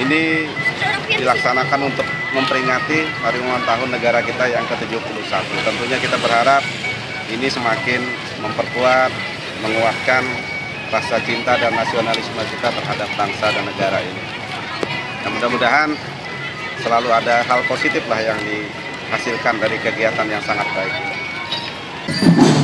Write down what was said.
ini dilaksanakan untuk memperingati hari ulang tahun negara kita yang ke-71. Tentunya kita berharap ini semakin memperkuat, menguatkan rasa cinta dan nasionalisme kita terhadap bangsa dan negara ini. Nah, mudah-mudahan selalu ada hal positif lah yang dihasilkan dari kegiatan yang sangat baik.